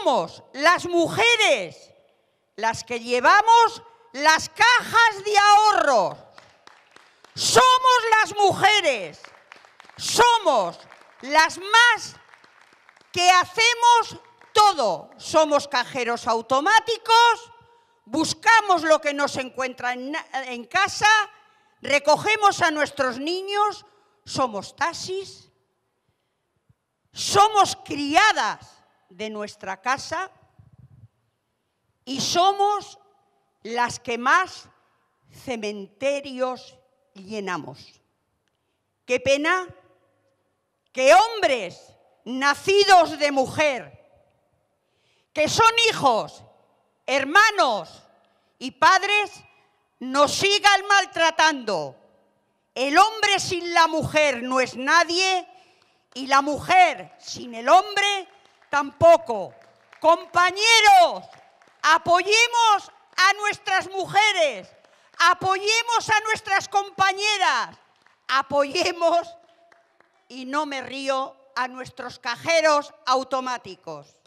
somos las mujeres las que llevamos las cajas de ahorros. Somos las mujeres, somos las más que hacemos todo. Somos cajeros automáticos, buscamos lo que nos encuentra en casa, recogemos a nuestros niños, somos taxis, somos criadas de nuestra casa y somos las que más cementerios llenamos. Qué pena que hombres nacidos de mujer, que son hijos, hermanos y padres, nos sigan maltratando. El hombre sin la mujer no es nadie y la mujer sin el hombre tampoco. Compañeros, apoyemos a nuestras mujeres, apoyemos a nuestras compañeras, apoyemos, y no me río, a nuestros cajeros automáticos.